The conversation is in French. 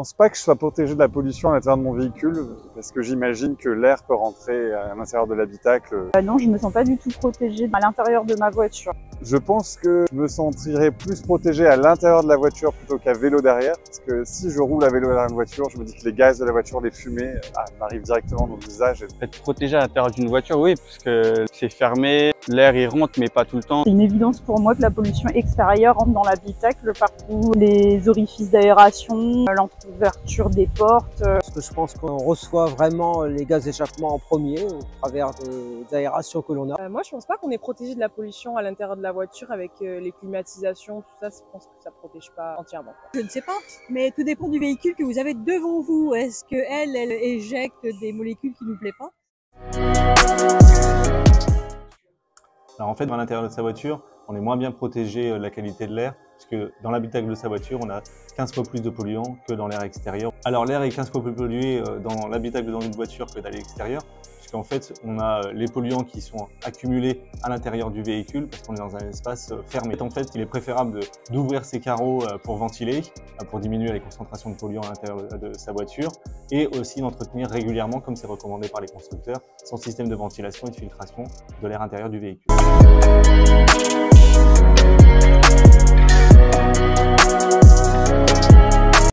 pense pas que je sois protégé de la pollution à l'intérieur de mon véhicule, parce que j'imagine que l'air peut rentrer à l'intérieur de l'habitacle. Non, je me sens pas du tout protégée à l'intérieur de ma voiture. Je pense que je me sentirais plus protégé à l'intérieur de la voiture plutôt qu'à vélo derrière, parce que si je roule à vélo derrière une voiture, je me dis que les gaz de la voiture, les fumées, m'arrivent directement dans le visage. Être protégé à l'intérieur d'une voiture, oui, parce que c'est fermé, l'air il rentre mais pas tout le temps. C'est une évidence pour moi que la pollution extérieure rentre dans l'habitacle, partout les orifices d'aération, l'entr'ouverture des portes. Parce que je pense qu'on reçoit vraiment les gaz d'échappement en premier au travers des aérations que l'on a. Moi, je pense pas qu'on est protégé de la pollution à l'intérieur de la voiture avec les climatisations, tout ça. Je pense que ça protège pas entièrement. Je ne sais pas, mais tout dépend du véhicule que vous avez devant vous. Est-ce qu'elle éjecte des molécules qui nous plaisent pas? Alors en fait, à l'intérieur de sa voiture, on est moins bien protégé de la qualité de l'air, puisque dans l'habitacle de sa voiture, on a 15 fois plus de polluants que dans l'air extérieur. Alors l'air est 15 fois plus pollué dans l'habitacle dans une voiture que dans l'extérieur, puisqu'en fait, on a les polluants qui sont accumulés à l'intérieur du véhicule, parce qu'on est dans un espace fermé. En fait, il est préférable d'ouvrir ses carreaux pour ventiler, pour diminuer les concentrations de polluants à l'intérieur de sa voiture, et aussi d'entretenir régulièrement, comme c'est recommandé par les constructeurs, son système de ventilation et de filtration de l'air intérieur du véhicule.